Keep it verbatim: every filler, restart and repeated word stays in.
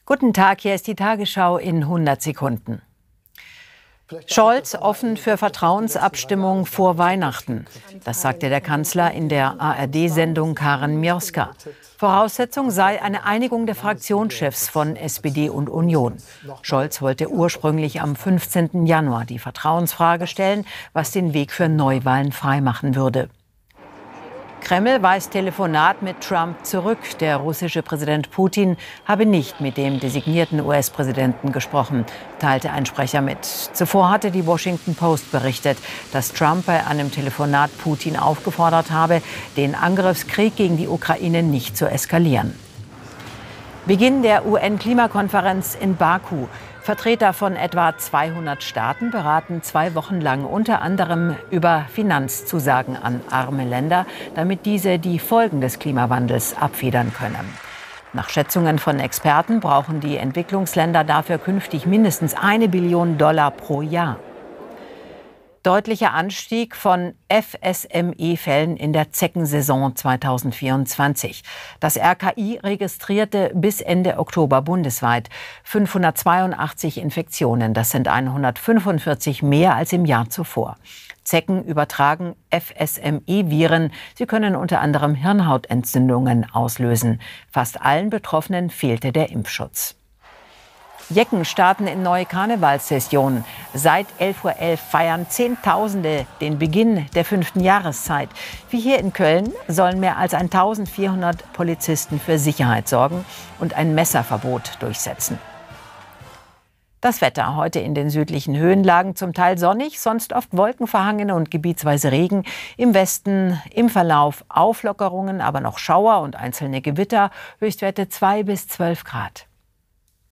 Guten Tag, hier ist die Tagesschau in hundert Sekunden. Scholz offen für Vertrauensabstimmung vor Weihnachten. Das sagte der Kanzler in der A R D-Sendung Karen Mioska. Voraussetzung sei eine Einigung der Fraktionschefs von S P D und Union. Scholz wollte ursprünglich am fünfzehnten Januar die Vertrauensfrage stellen, was den Weg für Neuwahlen freimachen würde. Kreml weist Telefonat mit Trump zurück. Der russische Präsident Putin habe nicht mit dem designierten U S-Präsidenten gesprochen, teilte ein Sprecher mit. Zuvor hatte die Washington Post berichtet, dass Trump bei einem Telefonat Putin aufgefordert habe, den Angriffskrieg gegen die Ukraine nicht zu eskalieren. Beginn der U N-Klimakonferenz in Baku. Vertreter von etwa zweihundert Staaten beraten zwei Wochen lang unter anderem über Finanzzusagen an arme Länder, damit diese die Folgen des Klimawandels abfedern können. Nach Schätzungen von Experten brauchen die Entwicklungsländer dafür künftig mindestens eine Billion Dollar pro Jahr. Deutlicher Anstieg von F S M E-Fällen in der Zeckensaison zweitausendvierundzwanzig. Das R K I registrierte bis Ende Oktober bundesweit fünfhundertzweiundachtzig Infektionen. Das sind hundertfünfundvierzig mehr als im Jahr zuvor. Zecken übertragen F S M E-Viren. Sie können unter anderem Hirnhautentzündungen auslösen. Fast allen Betroffenen fehlte der Impfschutz. Jecken starten in neue Karnevalssession. Seit elf Uhr elf feiern Zehntausende den Beginn der fünften Jahreszeit. Wie hier in Köln sollen mehr als eintausendvierhundert Polizisten für Sicherheit sorgen und ein Messerverbot durchsetzen. Das Wetter heute in den südlichen Höhenlagen zum Teil sonnig, sonst oft wolkenverhangen und gebietsweise Regen. Im Westen im Verlauf Auflockerungen, aber noch Schauer und einzelne Gewitter. Höchstwerte zwei bis zwölf Grad.